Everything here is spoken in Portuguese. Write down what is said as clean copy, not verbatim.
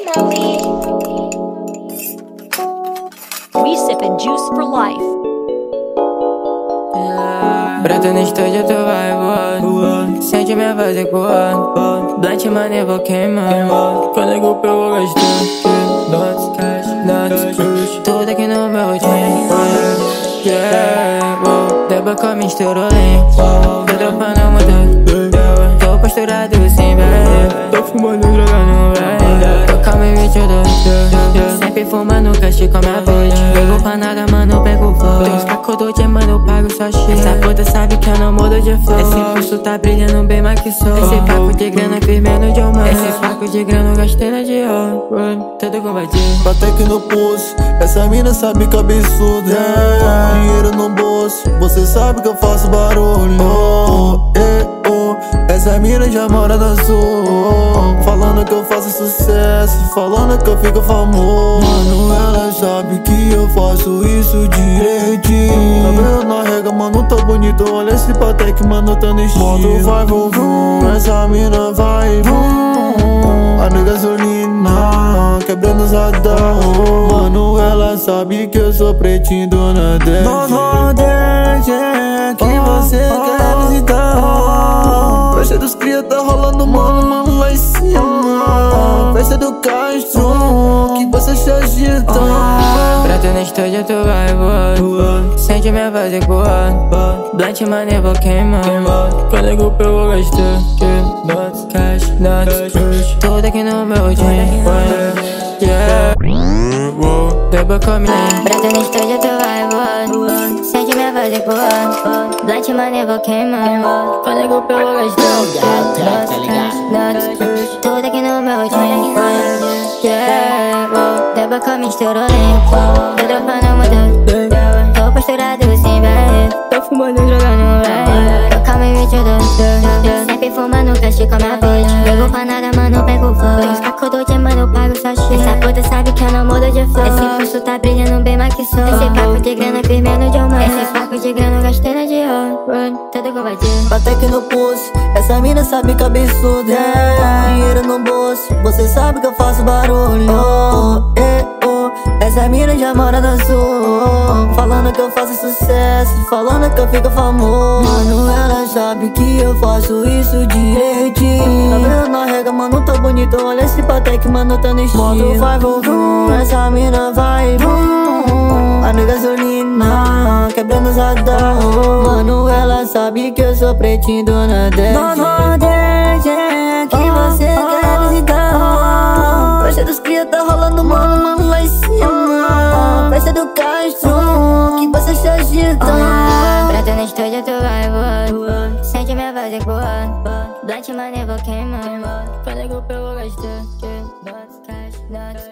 We sippin' juice for life. Brota no estúdio, tu vai voando. Sente minha voz ecoando. Blunt, mano, eu vou queimando. Quando eu golpe eu vou gastando. Notes, tudo aqui no meu time. Deba com mistura limpo. Tô dropando muito. Tô posturado sem velho. Tô fumando, jogando velho. Tô calmo e 22. Sempre fumando, castigo com minha voz. Pego pra nada, mano, pego fogo. Tem uns cacos do dia, mano, eu pago só X. Essa puta sabe que eu não mudo de flow. Esse pulso tá brilhando bem mais que sol. Esse paco de grana firme no de humano. Esse paco de grana eu gastei na de ouro. Tudo combatido. Bate aqui no pulso, essa mina sabe que é absurdo. Dinheiro no bolso, você sabe que eu faço barulho. Essa mina já mora na sul, falando que eu faço sucesso, falando que eu fico famoso. Mano, ela sabe que eu faço isso direitinho. Tá vendo na rega, mano, tô bonito. Olha esse Patek, mano, tá no estilo. Moto vai vum, essa mina vai vum. A nega gasolina, quebrando os radar. Mano, ela sabe que eu sou pretinho do Nordeste. Nordeste, quem você quer visitar? Festa dos cria tá rolando, mano, lá em cima. Festa do Castro, que você se agita. Brota no estúdio, tu vai voando. Sente minha voz ecoando. Blunt, mano, eu vou queimando. Quando eu golpe eu vou gastando. Notes, tudo aqui no meu time. Deba comigo. Brota no estúdio, tu vai voando. Sente minha voz ecoando. Blunt, mano, eu vou queimando. Quando eu golpe eu vou gastando. Notes, tudo aqui no meu time. Deba com mistura limpo. Tô dropando muito. Tô posturado sem velho. Tô fumando, jogando velho. Tô calmo e 22. Sempre fumando, castigo com minha voz. Pego pra nada, mano, pego fogo. Tem uns cacos do dia, mano, eu pago só X. Essa puta sabe que eu não mudo de flow. Esse pulso tá brilhando bem mais que sol. Esse paco de grana firme no de humano. Esse paco de grana eu gastei na de ouro. Tudo combatido. Bate aqui no pulso, essa mina sabe que é absurdo. Dinheiro no bolso, você sabe que eu faço barulho. Essa mina já mora na sul, falando que eu faço sucesso, falando que eu fico famoso. Mano, ela sabe que eu faço isso direitinho. Tá vendo na rega, mano, tô bonito. Olha esse Patek, mano, tá no estilo. Moto vai vum, essa mina vai vum. A nega gasolina, quebrando os radar. Mano, ela sabe que eu sou pretinho do Nordeste. Nordeste, quem você quer visitar? Festa dos cria tá rolando, mano, lá em cima. Festa do Castro, que você se agita. Brota no estúdio, tu vai voando. Sente minha voz ecoando. Blunt, mano, eu vou queimando. Quando eu golpe eu vou gastando. Notes,